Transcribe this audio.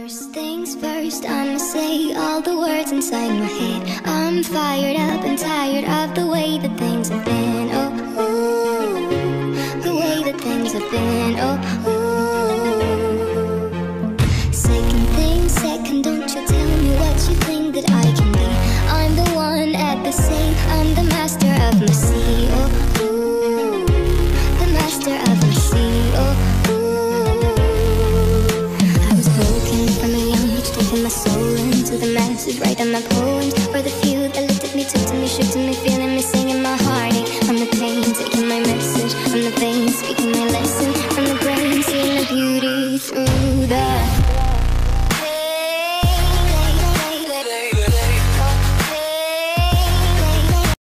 First things first, I'ma say all the words inside my head. I'm fired up and tired of the way that things have been. Oh, ooh, the way that things have been. Oh, ooh. Second thing second, don't you tell me what you think that I can be. I'm the one at the sea, I'm the master of my sea. Oh, ooh, the master of my sea. Oh, my soul into the masses, writing my poem.